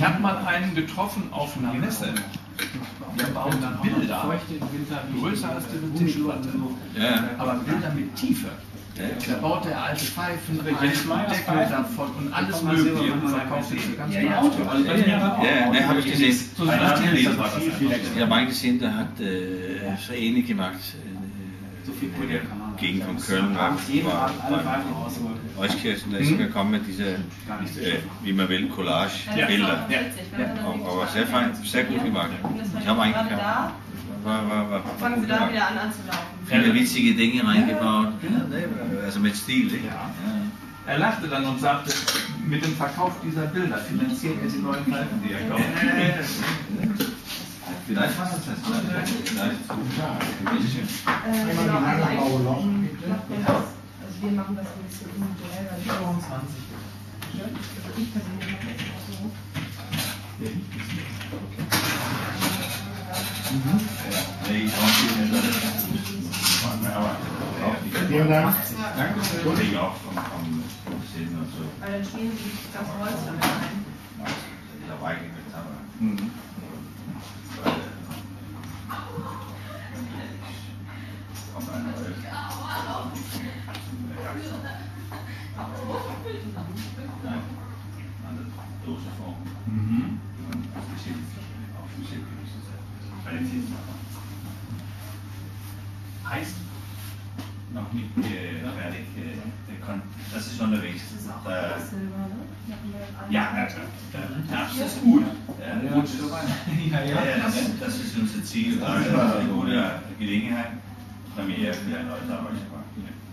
habe mal einen getroffen auf einer Messe. Der baut Bilder, größer als diese Tischplatte, aber Bilder mit Tiefe. Da baut er alte Pfeifen, Deckel davon und alles Mögliche und verkauft diese ganzen Autos. Ja, habe ich gesehen. Ich habe einen gesehen, der hat so ähnlich gemacht. Gegen von Köln war Euskirchen, da ist er gekommen mit diese, wie man will, Collage-Bilder. Aber sehr fein, sehr gut gemacht. Ich habe eigentlich fangen Sie da wieder an anzulaufen. Viele witzige Dinge reingebaut, also mit Stil. Er lachte dann und sagte, mit dem Verkauf dieser Bilder finanziert er die neuen Pfeifen, die er kauft. Vielleicht war das das. Vielleicht. Genau, also wir machen das ein bisschen individuell, weil 25. also ich persönlich mache das auch so. Vielen Dank. Danke. Ich auch vom Sinn und so. Weil dann spielen sie das Holz damit ein. Dabei mit Tabak. Heißt noch nicht fertig. Das ist unterwegs. Ja, das ist gut. Das ist unser Ziel, eine gute Gelegenheit, Premiere für ein neues Arbeitsmarkt.